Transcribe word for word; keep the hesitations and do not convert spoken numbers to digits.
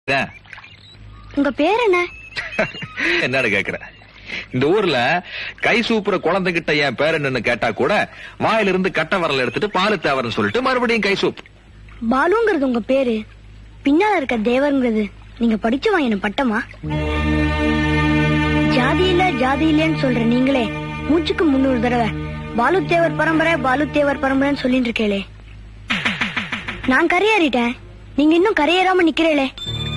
உங்க பேர் என்ன? என்னன்னு கேக்குற? இந்த ஊர்ல கை சூப்புற குழந்தைகிட்ட என் பேர் என்னன்னு கேட்டா கூட வாயிலிருந்து கட்ட வரல எடுத்துட்டு பாலு தேவர்னு சொல்லிட்டு மறுபடியும் கை சூப். பாலுங்கிறது உங்க பேரு, பின்னால இருக்க தேவர்ங்கிறது நீங்க படிச்சு வாங்கின பட்டமா? ஜாதி இல்ல ஜாதி இல்லன்னு சொல்ற நீங்களே மூச்சுக்கு முன்னூறு தடவை பாலு தேவர் பரம்பரை பாலு தேவர் பரம்பரைன்னு சொல்லிட்டு இருக்கேளே. நான் கரையேறிட்டேன், நீங்க இன்னும் கரையேறாம நிக்கிறீங்களே.